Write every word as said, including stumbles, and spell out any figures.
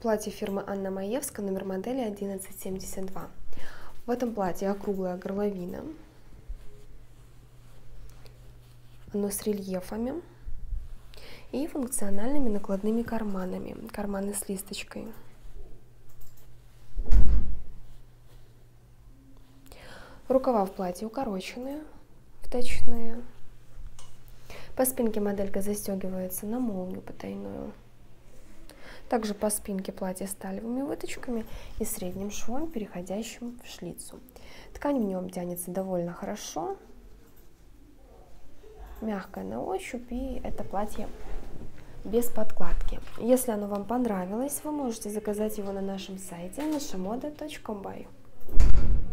Платье фирмы Анна Маевская, номер модели одиннадцать семьдесят два. В этом платье округлая горловина. Оно с рельефами и функциональными накладными карманами. Карманы с листочкой. Рукава в платье укороченные, вточные. По спинке моделька застегивается на молнию потайную. Также по спинке платье с талиевыми выточками и средним швом, переходящим в шлицу. Ткань в нем тянется довольно хорошо, мягкая на ощупь, и это платье без подкладки. Если оно вам понравилось, вы можете заказать его на нашем сайте наша мода точка бай.